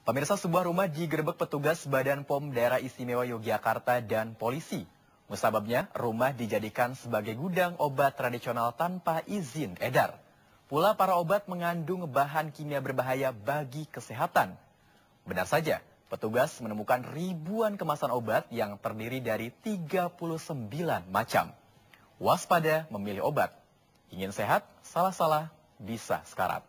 Pemirsa, sebuah rumah digerebek petugas Badan POM Daerah Istimewa Yogyakarta dan polisi. Musababnya, rumah dijadikan sebagai gudang obat tradisional tanpa izin edar. Pula para obat mengandung bahan kimia berbahaya bagi kesehatan. Benar saja, petugas menemukan ribuan kemasan obat yang terdiri dari 39 macam. Waspada memilih obat. Ingin sehat, salah-salah bisa sekarat.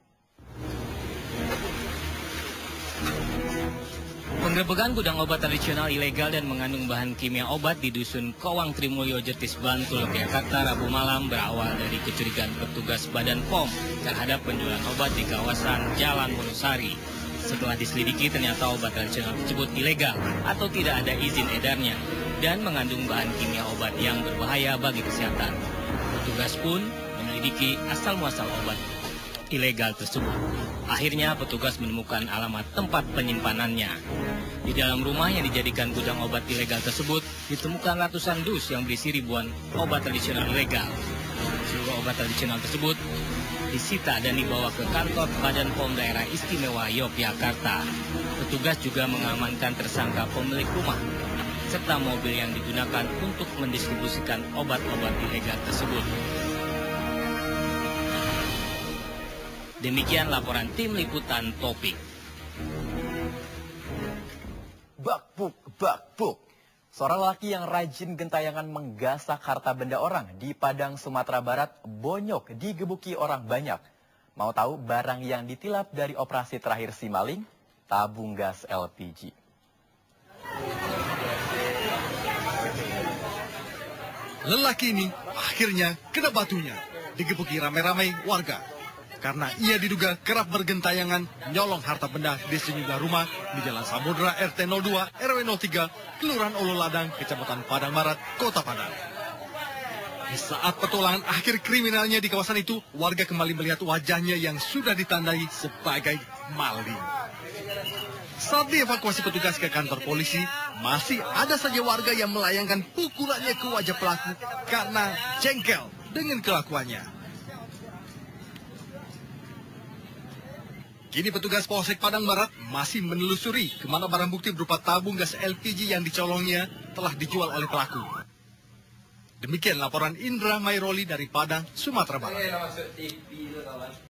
Penggerebekan gudang obat tradisional ilegal dan mengandung bahan kimia obat di Dusun Kowang Trimulyo, Jetis, Bantul, Yogyakarta, Rabu malam berawal dari kecurigaan petugas Badan POM terhadap penjualan obat di kawasan Jalan Wonosari. Setelah diselidiki, ternyata obat tradisional tersebut ilegal atau tidak ada izin edarnya dan mengandung bahan kimia obat yang berbahaya bagi kesehatan. Petugas pun menyelidiki asal-muasal obat ilegal tersebut. Akhirnya petugas menemukan alamat tempat penyimpanannya. Di dalam rumah yang dijadikan gudang obat ilegal tersebut ditemukan ratusan dus yang berisi ribuan obat tradisional ilegal. Seluruh obat tradisional tersebut disita dan dibawa ke kantor Badan POM Daerah Istimewa Yogyakarta. Petugas juga mengamankan tersangka pemilik rumah serta mobil yang digunakan untuk mendistribusikan obat-obat ilegal tersebut. Demikian laporan tim liputan Topik. Bakbuk. Seorang lelaki yang rajin gentayangan menggasak harta benda orang di Padang, Sumatera Barat bonyok digebuki orang banyak. Mau tahu barang yang ditilap dari operasi terakhir si maling? Tabung gas LPG. Lelaki ini akhirnya kena batunya, digebuki ramai-ramai warga. Karena ia diduga kerap bergentayangan nyolong harta benda di sejumlah rumah di Jalan Samudra RT 02 RW 03 Kelurahan Ulu Ladang, Kecamatan Padang Barat, Kota Padang. Di saat petualangan akhir kriminalnya di kawasan itu, warga kembali melihat wajahnya yang sudah ditandai sebagai maling. Saat dievakuasi petugas ke kantor polisi, masih ada saja warga yang melayangkan pukulannya ke wajah pelaku karena jengkel dengan kelakuannya. Kini petugas Polsek Padang Barat masih menelusuri kemana barang bukti berupa tabung gas LPG yang dicolongnya telah dijual oleh pelaku. Demikian laporan Indra Mairoli dari Padang, Sumatera Barat.